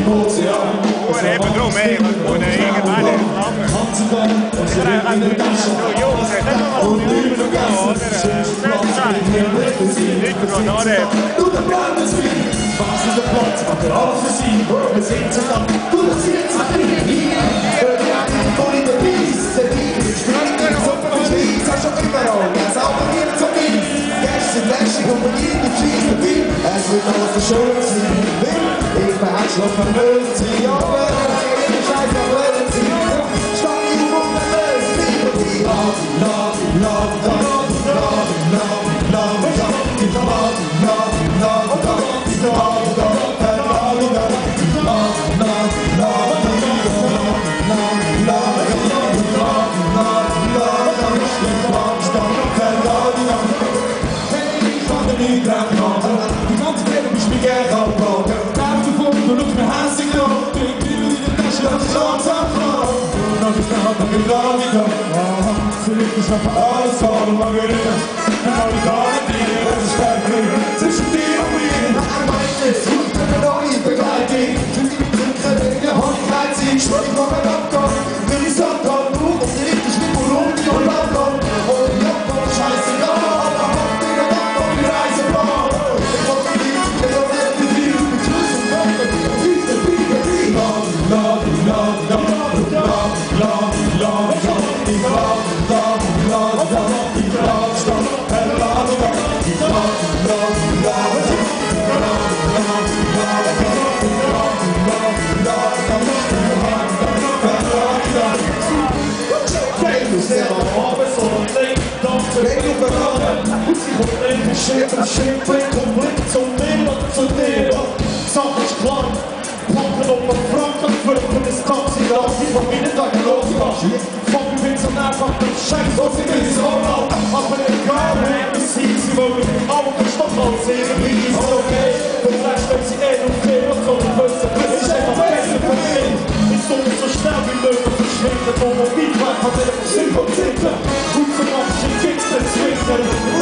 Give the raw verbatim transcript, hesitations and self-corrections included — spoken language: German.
im Ozean. Nur eben drum, ey, was muss er irgendwann machen? Ich kann nicht so jung sein, das kann man nicht mehr gehen, oder? Nicht mehr nachdenken. Du, der Plan ist frei. Was ist der Platz? Macht er alles für sie. Wir sind zusammen. Du, das ist jetzt ein Krieg. Hör dir an, die Polly der Bies. Der Bies ist streng, der Suppe von Schweiz. Hast schon überall, er sauber hier zu mir. Gestern läschig und man ihn nicht schießt der Film. Es wird alles so schön sein. Ich bin Herzschlag von Löwen. Ja, aber ich scheiß auf Löwen. Statt ihm um den Löwen. Liberty. Love, love, love, love, love, love, love, love, love, love, love, love. Die ganze Welt ist mir gerne abgebaut. Darf du vor, du schaust mir hässlich an. Ich bin in der Tasche, das ist langsam klar. Und dann ist der Hand an mir da wieder. Zurück ist noch alles voll, Margarita. Und alle Tage, die das ist fertig. Zwischen dir und mir. Nein, meistens, sucht mir eine neue Begleitung. Für die Trinkredige, Honigkeit, sie schmeckt noch ein Abgang. Will ich sagen, nur, ob die richtig mit Burundi und Abgang. Und die Abgang, scheißegal. Shit, shit, bring Konflikt zum Meer und zu dir. Sag ich klar, packen auf den Franken, fünfen das Taxi, lass die Familie da losgehen. Fuck, ich bin so einfach der Scheiß, was ich will, so lang. Aber egal, wie ich sie, sie wollen auch den Stoff ansehen, wie ist okay. Und vielleicht, wenn sie eh noch fehlen, so die Böse, das ist einfach besser für mich. Ich soll so schnell wie möglich verschwinden, wo man Feedback hat, der Sympathie. Gut so manche Kicks, der Twitter.